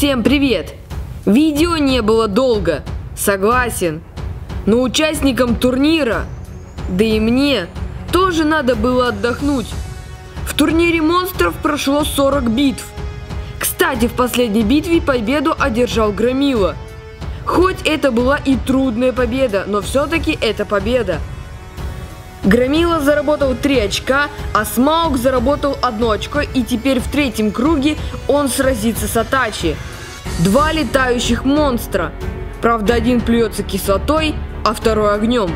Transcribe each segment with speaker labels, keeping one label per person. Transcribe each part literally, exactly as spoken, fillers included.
Speaker 1: Всем привет! Видео не было долго, согласен, но участникам турнира, да и мне, тоже надо было отдохнуть. В турнире монстров прошло сорок битв. Кстати, в последней битве победу одержал Громила. Хоть это была и трудная победа, но все-таки это победа. Громила заработал три очка, а Смаук заработал одно очко, и теперь в третьем круге он сразится с Атачи. Два летающих монстра. Правда, один плюется кислотой, а второй огнем.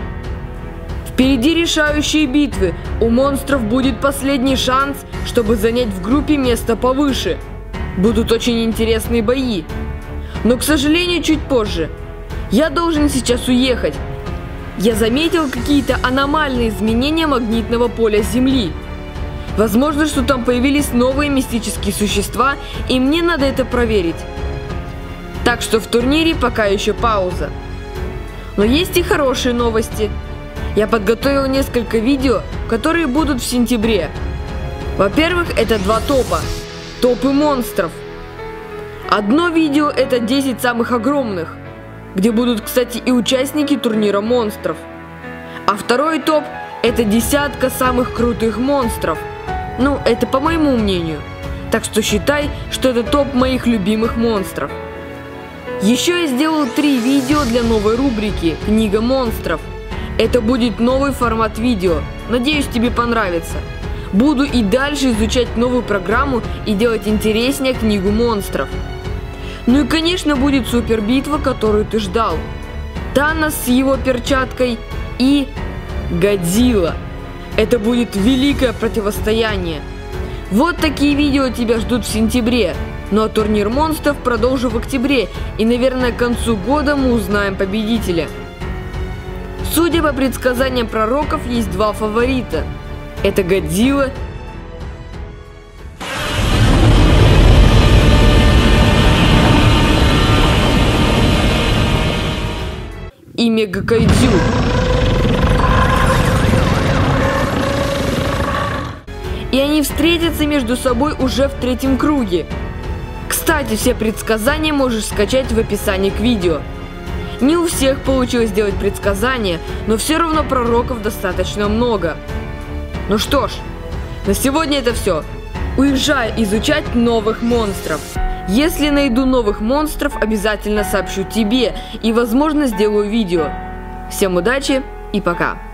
Speaker 1: Впереди решающие битвы. У монстров будет последний шанс, чтобы занять в группе место повыше. Будут очень интересные бои. Но, к сожалению, чуть позже. Я должен сейчас уехать. Я заметил какие-то аномальные изменения магнитного поля Земли. Возможно, что там появились новые мистические существа, и мне надо это проверить. Так что в турнире пока еще пауза. Но есть и хорошие новости. Я подготовил несколько видео, которые будут в сентябре. Во-первых, это два топа. Топы монстров. Одно видео — это десять самых огромных, где будут, кстати, и участники турнира монстров. А второй топ — это десятка самых крутых монстров. Ну, это по моему мнению. Так что считай, что это топ моих любимых монстров. Еще я сделал три видео для новой рубрики «Книга монстров». Это будет новый формат видео. Надеюсь, тебе понравится. Буду и дальше изучать новую программу и делать интереснее книгу монстров. Ну и, конечно, будет супер битва, которую ты ждал. Танос с его перчаткой и Годзилла. Это будет великое противостояние. Вот такие видео тебя ждут в сентябре. Ну а турнир монстров продолжу в октябре. И, наверное, к концу года мы узнаем победителя. Судя по предсказаниям пророков, есть два фаворита. Это Годзилла и Мегакайдзю. И они встретятся между собой уже в третьем круге. Кстати, все предсказания можешь скачать в описании к видео. Не у всех получилось сделать предсказания, но все равно пророков достаточно много. Ну что ж, на сегодня это все. Уезжаю изучать новых монстров. Если найду новых монстров, обязательно сообщу тебе и, возможно, сделаю видео. Всем удачи и пока!